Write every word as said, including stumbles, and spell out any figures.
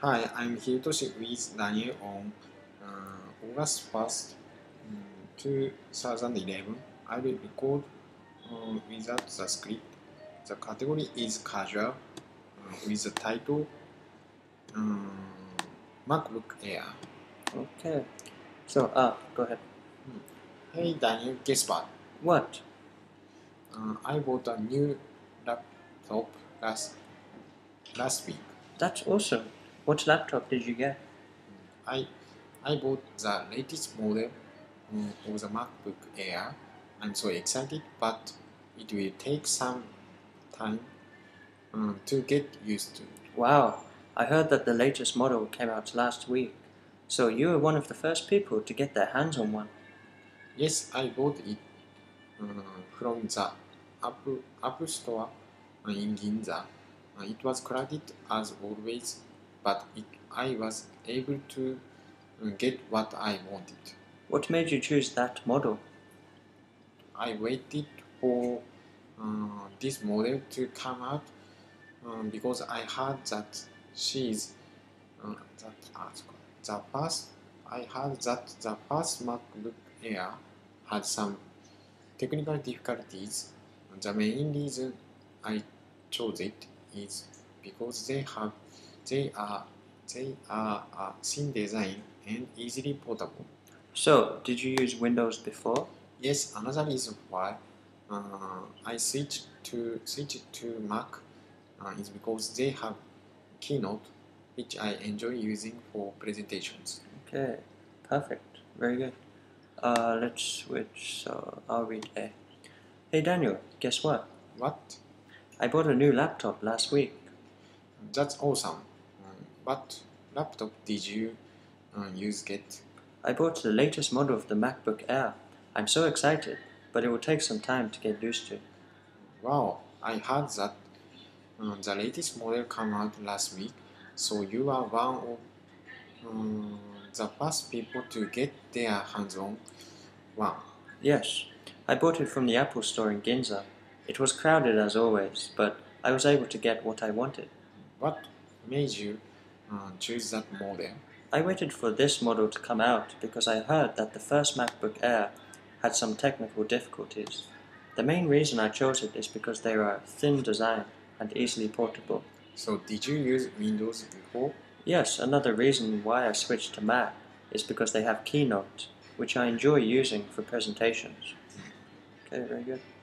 Hi, I'm here to speak with Daniel on uh, August first, um, two thousand eleven. I will record uh, without the script. The category is casual uh, with the title um, MacBook Air. Okay. So, ah, go ahead. Hey Daniel, guess what? What? Uh, I bought a new laptop last, last week. That's awesome. What laptop did you get? I, I bought the latest model um, of the MacBook Air. I'm so excited, but it will take some time um, to get used to. Wow, I heard that the latest model came out last week. So you were one of the first people to get their hands on one. Yes, I bought it uh, from the Apple, Apple Store uh, in Ginza. Uh, it was crowded as always, but it, I was able to uh, get what I wanted. What made you choose that model? I waited for uh, this model to come out um, because I heard that she's uh, that uh, the first I heard that the first MacBook Air had some technical difficulties. The main reason I chose it is because they have they are they are a thin design and easily portable. So, did you use Windows before? Yes, another reason why uh, I switched to switched to Mac uh, is because they have Keynote, which I enjoy using for presentations. Okay, perfect. Very good. Uh, let's switch. So, I'll read A. Hey Daniel, guess what? What? I bought a new laptop last week. That's awesome. Um, what laptop did you uh, use get? I bought the latest model of the MacBook Air. I'm so excited, but it will take some time to get used to. Wow, I heard that uh, the latest model came out last week, so you are one of um, the first people to get their hands on one. Yes, I bought it from the Apple Store in Ginza. It was crowded as always, but I was able to get what I wanted. What made you uh, choose that model? I waited for this model to come out because I heard that the first MacBook Air had some technical difficulties. The main reason I chose it is because they are thin design and easily portable. So, did you use Windows before? Yes, another reason why I switched to Mac is because they have Keynote, which I enjoy using for presentations. Okay, very good.